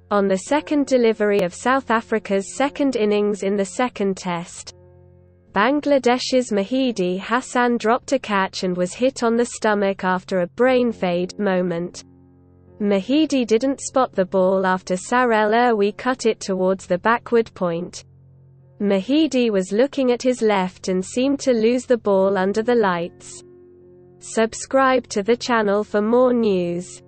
on the second delivery of South Africa's second innings in the second test. Bangladesh's Mehidy Hasan dropped a catch and was hit on the stomach after a brain fade moment. Mehidy didn't spot the ball after Sarel Irwi cut it towards the backward point. Mehidy was looking at his left and seemed to lose the ball under the lights. Subscribe to the channel for more news.